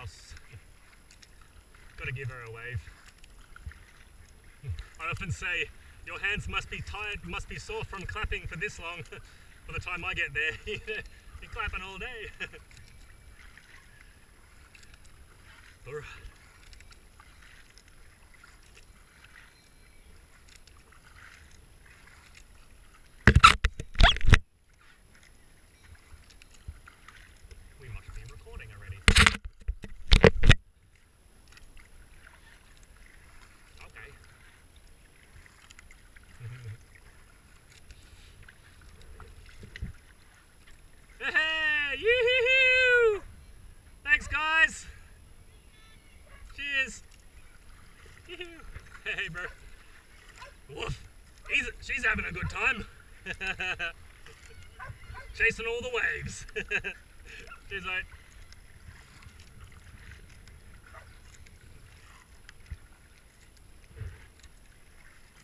boss. Gotta give her a wave. I often say, your hands must be tired, must be sore from clapping for this long. By the time I get there, you're clapping all day. Alright. We must be recording already. Okay. Hey, yoo-hoo-hoo! Thanks, guys. Cheers. Yoo-hoo. Hey, bro. Woof. She's having a good time. Chasing all the waves. Cheers, mate.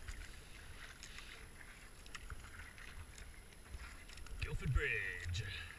Guildford Bridge.